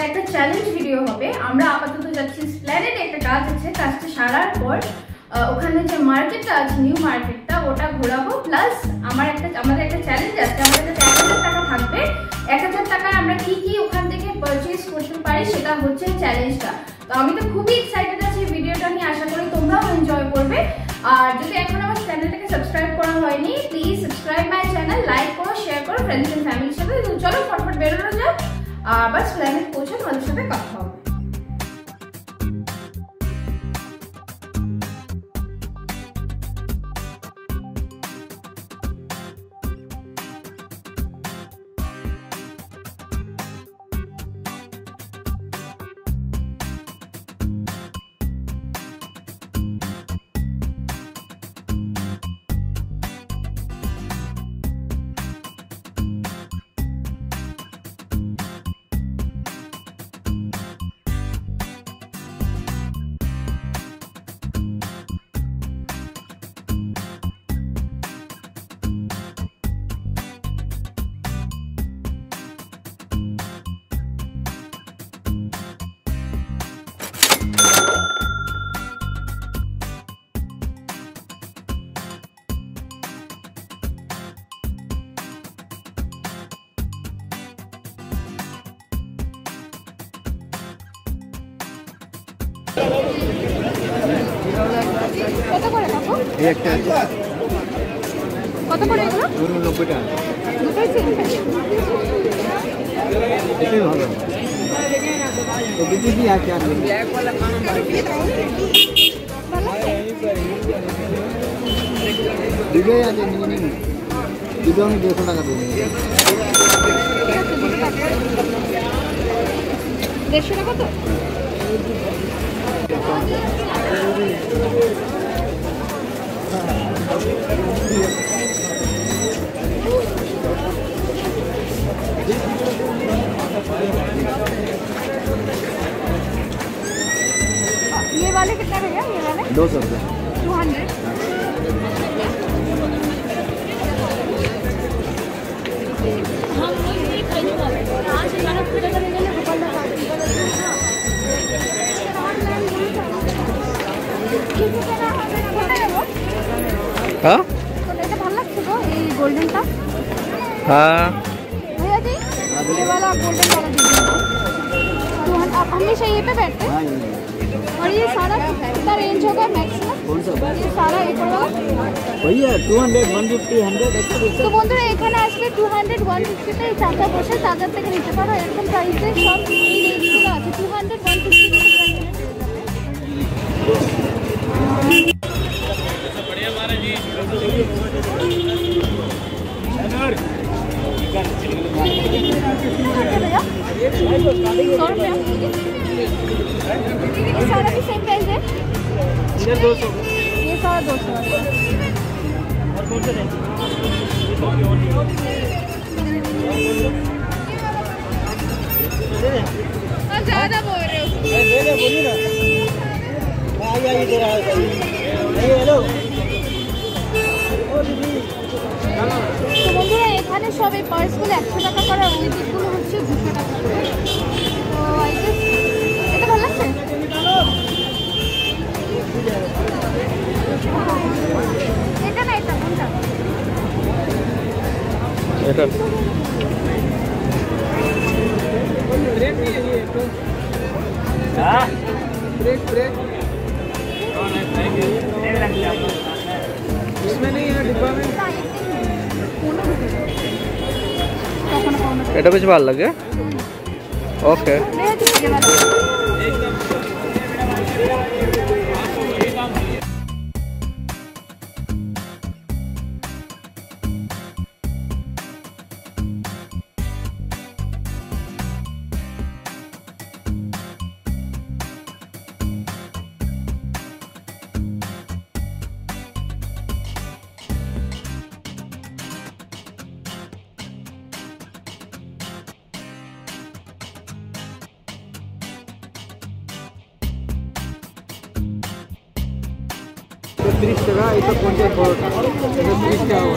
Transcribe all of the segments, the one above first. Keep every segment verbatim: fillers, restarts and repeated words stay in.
একটা challenge video হবে। আমরা আপাতত যাচ্ছি স্প্ল্যানেডে, একটা কাজ আছে, কাজটা সারার পর ওখানে যে মার্কেটটা আছে নিউ মার্কেটটা ওটা ঘোরাবো। প্লাস আমার একটা আমাদের একটা চ্যালেঞ্জ আছে, আমাদের কাছে এক হাজার টাকা থাকবে। এক হাজার টাকায় আমরা কি কি ওখান থেকে পারচেজ করতে পারি সেটা হচ্ছে চ্যালেঞ্জটা। তো আমি তো খুবই এক্সাইটেড আছি ভিডিওটা নিয়ে, আশা করি তোমরাও এনজয় করবে। আর যদি এখন আমার চ্যানেলটাকে সাবস্ক্রাইব করা হয়নি, please subscribe my channel, like করো, শেয়ার করো ফ্রেন্ডস এন্ড ফ্যামিলির সাথে। চলো ফটফট বেরোনো যাক, আর বাস প্ল্যানেট পৌঁছে তোমাদের সাথে কথা হবে। কত করে কাকু? এই একটা কত করে এগুলো? নব্বই টাকা। দুটোই সেম প্রাইস। এটাই ভালো। তো বিক্রি কি আছে আর ব্ল্যাক वाला खाना দিবে আছে নিয়ে নিন। দিবে আমি দেড়শো টাকা দেব। দেড়শো টাকা তো? ये वाले कितना भैया? ये वाले दो सौ रुपये टू हंड्रेड। हाँ ভালো লাগছে গো এই গোল্ডেনটা। हाँ भैया जी ये वाला गोल्डन वाला दीजिए। तो आप हमेशा ये पे बैठते हैं? और ये सारा कितना रेंज होगा मैक्सिमम? कौन सा? ये सारा एक वाला भैया two hundred one fifty hundred. তো বন্ধুরা এখানে আসলে টু হান্ড্রেড ওয়ান ফিফটিতে চাচা বসে চার্জার থেকে নিতে পারো। এরকম প্রাইসে সব এই রেঞ্জগুলো আছে, টু হান্ড্রেড ওয়ান ফিফটি। ये सारा भी सेम प्राइस है? इधर दो सौ। ये सारा दो सौ। और कौन सा आप ज़्यादा बोल रहे हो। दे दे बोलिए ना। आई आई इधर आओ। हेलो তো বন্ধুরা এখানে সব এই পার্সগুলো একশো টাকা করে, ওই দিকগুলো হচ্ছে দুশো টাকা করে। তো আই গেস এটা ভালো লাগছে। এটা না এটা কোনটা? এটা ब्रेक नहीं है ये तो। हाँ ब्रेक ब्रेक इसमें नहीं है डिब्बा में। এটা বেশ ভালো লাগে। ওকে तीस टका ये तो पहुँचे परोठा तीस का हो।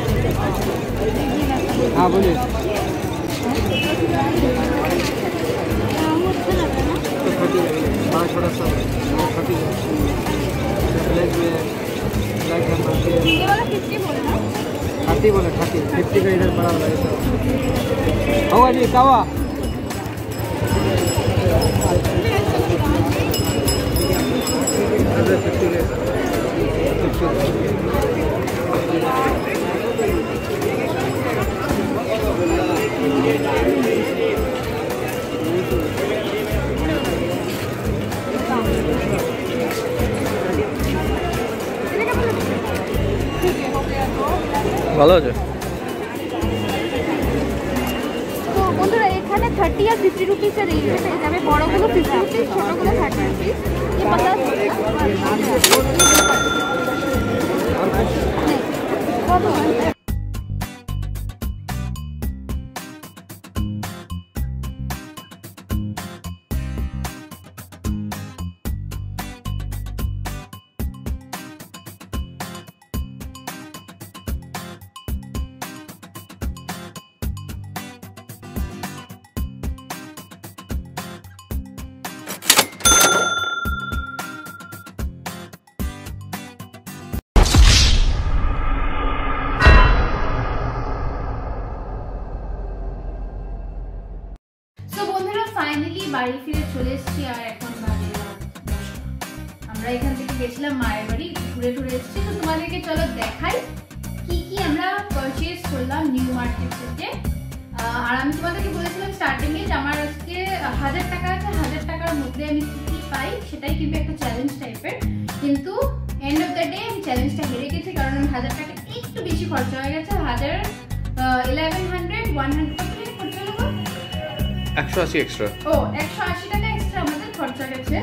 हाँ बोलिए। तो थर्टी बड़ा छोटा सब थर्टी ब्लैक में ब्लैक है ये वाला फिफ्टी बोले ना थर्टी बोले थर्टी फिफ्टी का इधर बड़ा वाला ऐसा होगा जी कावा फिफ्टी का ভালো আছে তো বন্ধুরা এখানে থার্টি আর ফিফটি রুপিসের রেঞ্জে পেয়ে যাবে বড়গুলো ফিফটি রুপিস ছোটোগুলো থার্টি রুপিস ये पता नहीं ফাইনালি বাড়ি ফিরে চলে এসেছি আর এখন বাজে আমরা এখান থেকে গেছিলাম মায়ের বাড়ি ঘুরে ঘুরে এসেছি তো তোমাদেরকে চলো দেখাই কি কি আমরা পারচেজ করলাম নিউ মার্কেট থেকে আর আমি তোমাদেরকে বলেছিলাম স্টার্টিং এ যে আমার আজকে হাজার টাকা আছে হাজার টাকার মধ্যে আমি কি কি পাই সেটাই কিন্তু একটা চ্যালেঞ্জ টাইপের কিন্তু এন্ড অফ দ্য ডে আমি চ্যালেঞ্জটা হেরে গেছি কারণ আমি হাজার টাকা একটু বেশি খরচা হয়ে গেছে হাজার ইলেভেন হান্ড্রেড ওয়ান হান্ড্রেড খরচা হলো একশো আশি এক্সট্রা ও একশো আশি টাকা এক্সট্রা আমাদের খরচা গেছে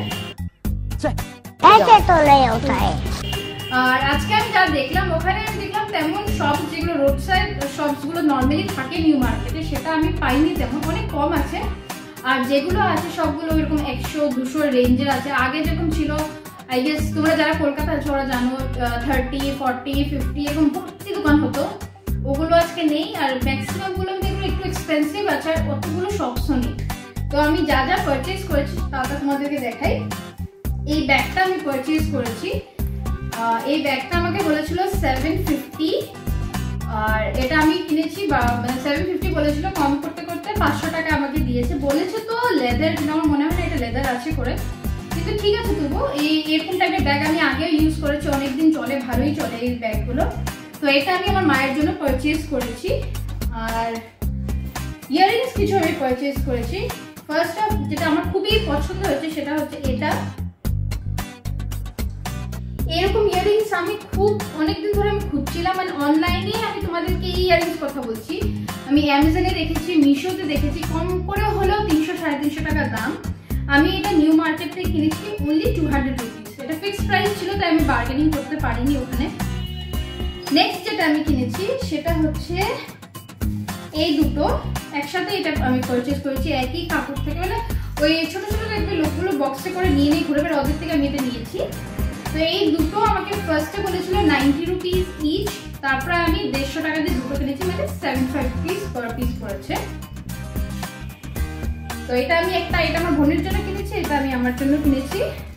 ऐसे तो नहीं होता है আর আজকে আমি যা দেখলাম ওখানে আমি দেখলাম তেমন শপ যেগুলো রোড সাইড শপস গুলো নরমালি থাকে নিউ মার্কেটে সেটা আমি পাইনি তেমন অনেক কম আছে আর যেগুলো আছে সবগুলো এরকম একশো দুশো রেঞ্জের আছে আগে যেরকম ছিল আই গেস তোমরা যারা কলকাতা আছো ওরা জানো থার্টি ফর্টি ফিফটি এরকম ভর্তি দোকান হতো ওগুলো আজকে নেই আর ম্যাক্সিমাম গুলো আমি দেখলো একটু এক্সপেন্সিভ আছে আর অতগুলো শপসও নেই তো আমি যা যা পারচেজ করেছি তাটা তোমাদেরকে দেখাই এই ব্যাগটা আমি পারচেজ করেছি এই ব্যাগটা আমাকে বলেছিল সেভেন ফিফটি আর এটা আমি কিনেছি মানে সেভেন ফিফটি বলেছিল কম করতে করতে পাঁচশো টাকা আমাকে দিয়েছে বলেছে তো লেদার কিন্তু আমার মনে হয় না এটা লেদার আছে করে কিন্তু ঠিক আছে তবু এই এরকম টাইপের ব্যাগ আমি আগেও ইউজ করেছি অনেকদিন চলে ভালোই চলে এই ব্যাগগুলো তো এটা আমি আমার মায়ের জন্য পারচেজ করেছি আর ইয়াররিংস কিছু আমি পারচেজ করেছি ফার্স্ট অফ যেটা আমার খুবই পছন্দ হয়েছে সেটা হচ্ছে এটা এরকম ইয়াররিংস আমি খুব অনেকদিন ধরে আমি খুঁজছিলাম মানে অনলাইনে আমি তোমাদেরকে এই ইয়াররিংস কথা বলছি আমি অ্যামাজনে দেখেছি মিশোতে দেখেছি কম করে হলেও তিনশো সাড়ে তিনশো টাকা দাম আমি এটা নিউ মার্কেট থেকে কিনেছি অনলি টু হান্ড্রেড রুপিস এটা ফিক্সড প্রাইস ছিল তাই আমি বার্গেনিং করতে পারিনি ওখানে নেক্সট যেটা আমি কিনেছি সেটা হচ্ছে এই দুটো একসাথে এটা আমি পারচেজ করেছি একই কাপড় থেকে মানে ওই ছোট ছোট দেখবে লোকগুলো বক্সে করে নিয়ে নিয়ে ঘুরে ঘুরে ওদের থেকে আমি এটা নিয়েছি তো এই দুটো আমাকে ফার্স্টে বলেছিল নাইনটি রুপিস ইচ তারপরে আমি দেড়শো টাকা দিয়ে দুটো কিনেছি মানে seventy five rupees per piece পড়েছে তো এটা আমি একটা এটা আমার বোনের জন্য কিনেছি এটা আমি আমার জন্য কিনেছি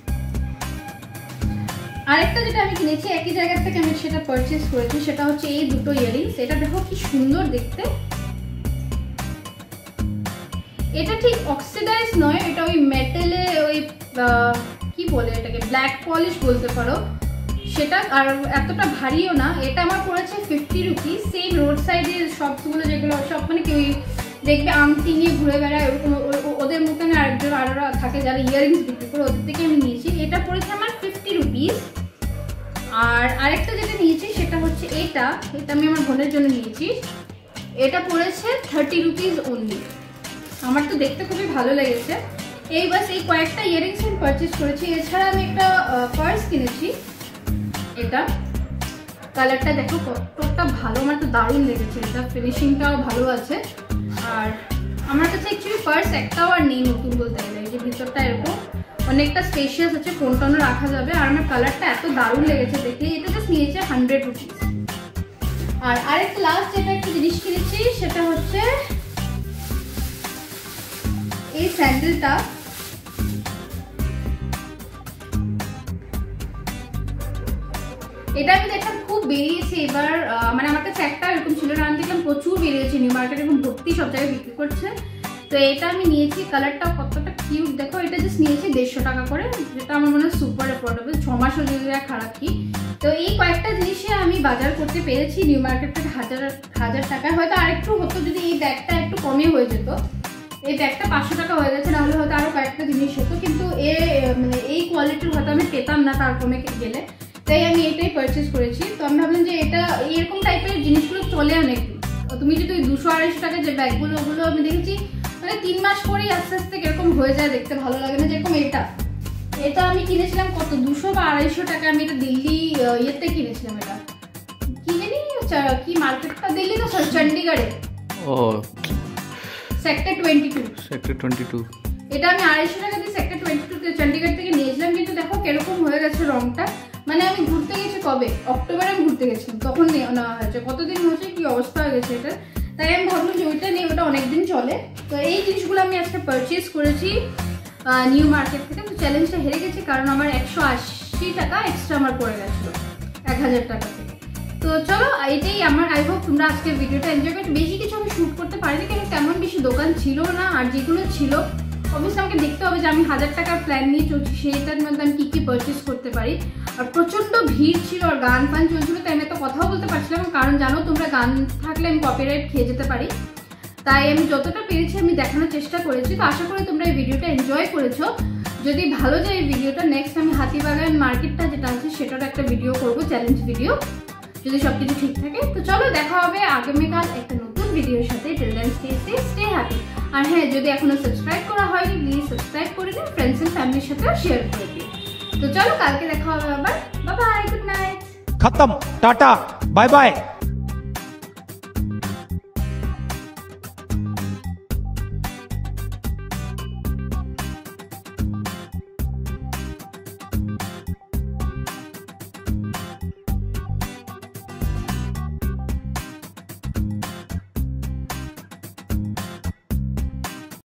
আরেকটা যেটা আমি কিনেছি একই জায়গা থেকে আমি সেটা পারচেজ করেছি সেটা হচ্ছে এই দুটো ইয়াররিংস এটা দেখো কি সুন্দর দেখতে এটা ঠিক অক্সিডাইজ নয় এটা ওই মেটালে ওই কি বলে এটাকে ব্ল্যাক পলিশ বলতে পারো সেটা আর এতটা ভারীও না এটা আমার পড়েছে ফিফটি রুপিস সেম রোড সাইডের শপসগুলো যেগুলো সব মানে কি ওই দেখবে আংটি নিয়ে ঘুরে বেড়ায় ওরকম ওদের মতন আরেকজন আরোরা থাকে যারা ইয়াররিংস বিক্রি করে ওদের থেকে আমি নিয়েছি এটা পড়েছে আমার ফিফটি রুপিস আর আরেকটা যেটা নিয়েছি সেটা হচ্ছে এটা এটা আমি আমার বোনের জন্য নিয়েছি এটা পড়েছে থার্টি রুপিস অনলি আমার তো দেখতে খুবই ভালো লেগেছে এই বাস এই কয়েকটা ইয়াররিংস আমি পারচেজ করেছি এছাড়া আমি একটা পার্স কিনেছি এটা কালারটা দেখো কতটা ভালো আমার তো দারুণ লেগেছে এটা ফিনিশিংটাও ভালো আছে আর আমার কাছে অ্যাকচুয়ালি পার্স একটাও আর নেই নতুন বলতে গেলে এই যে ভিতরটা এরকম অনেকটা স্পেশিয়াস আছে ফোন টোনও রাখা যাবে আর আমার কালারটা এত দারুণ লেগেছে দেখে এটা জাস্ট নিয়েছে হান্ড্রেড রুপিস আর আরেকটা লাস্ট যেটা একটা জিনিস কিনেছি সেটা হচ্ছে এই স্যান্ডেলটা এটা আমি দেখলাম খুব বেরিয়েছে এবার, মানে আমার কাছে একটা এরকম ছিল না, আমি দেখলাম প্রচুর বেরিয়েছে নিউ মার্কেট, এরকম ভর্তি সব জায়গায় বিক্রি করছে। তো এটা আমি নিয়েছি, কালারটা কতটা কিউট দেখো, এটা জাস্ট নিয়েছি দেড়শো টাকা করে, যেটা আমার মনে হয় সুপার অ্যাফোর্ডেবল, ছ মাসও যদি খারাপ কি। তো এই কয়েকটা জিনিসে আমি বাজার করতে পেরেছি নিউ মার্কেট থেকে হাজার হাজার টাকায়, হয়তো আরেকটু হতো যদি এই ব্যাগটা একটু কমে হয়ে যেত, এই ব্যাগটা পাঁচশো টাকা হয়ে গেছে, নাহলে হয়তো আরো কয়েকটা জিনিস হতো, কিন্তু এ মানে এই কোয়ালিটির হয়তো আমি পেতাম না তার কমে গেলে, তাই আমি এটাই পারচেস করেছি। তো আমি ভাবলাম যে এটা এরকম টাইপের জিনিসগুলো চলে অনেক, তুমি যদি ওই দুশো আড়াইশো টাকা যে ব্যাগগুলো ওগুলো আমি দেখেছি মানে তিন মাস পরেই আস্তে আস্তে কিরকম হয়ে যায়, দেখতে ভালো লাগে না। যেরকম এটা এটা আমি কিনেছিলাম কত দুশো বা আড়াইশো টাকা, আমি এটা দিল্লি ইয়েতে কিনেছিলাম, এটা কি জানি কি মার্কেটটা, দিল্লি তো সরি চণ্ডীগড়ে, ও sector twenty two sector twenty two. এটা আমি আড়াইশো টাকা দিয়ে সেক্টর টোয়েন্টি টু চণ্ডীগড় থেকে নিয়েছিলাম, কিন্তু দেখো কিরকম হয়ে গেছে রংটা, মানে আমি ঘুরতে গেছি কবে অক্টোবরে আমি ঘুরতে গেছিলাম তখন নেওয়া হয়েছে, কতদিন হয়েছে কি অবস্থা হয়ে গেছে এটা, তাই আমি ভাবলাম যে ওইটা নিয়ে ওটা অনেকদিন চলে। তো এই জিনিসগুলো আমি আজকে পারচেস করেছি নিউ মার্কেট থেকে। তো চ্যালেঞ্জটা হেরে গেছি কারণ আমার একশো আশি টাকা এক্সট্রা আমার পড়ে গেছিলো এক হাজার টাকা থেকে। তো চলো এটাই আমার, আই হোপ তোমরা আজকে ভিডিওটা এনজয় করতে। বেশি কিছু আমি শ্যুট করতে পারিনি কারণ তেমন বেশি দোকান ছিল না, আর যেগুলো ছিল অবশ্যই আমাকে দেখতে হবে যে আমি হাজার টাকার প্ল্যান নিয়ে চলছি সেইটার মধ্যে আমি কী কী পারচেস করতে পারি। আর প্রচণ্ড ভিড় ছিল আর গান ফান চলছিল, তাই আমি এত কথাও বলতে পারছিলাম, কারণ জানো তোমরা গান থাকলে আমি কপিরাইট খেয়ে যেতে পারি, তাই আমি যতটা পেরেছি আমি দেখানোর চেষ্টা করেছি। তো আশা করি তোমরা এই ভিডিওটা এনজয় করেছো। যদি ভালো যায় এই ভিডিওটা, নেক্সট আমি হাতিবাগান মার্কেটটা যেটা আছে সেটার একটা ভিডিও করবো, চ্যালেঞ্জ ভিডিও, যদি সবকিছু ঠিক থাকে। তো চলো দেখা হবে আগামীকাল একটা নতুন ভিডিওর সাথে। Till then stay safe, stay happy. আর হ্যাঁ, যদি এখনো সাবস্ক্রাইব করা হয়নি প্লিজ সাবস্ক্রাইব করে দিন, ফ্রেন্ডস এন্ড ফ্যামিলির সাথেও শেয়ার করে দিন। তো চলো কালকে দেখা হবে আবার, বাই বাই, গুড নাইট। खत्म, टाटा, बाय बाय।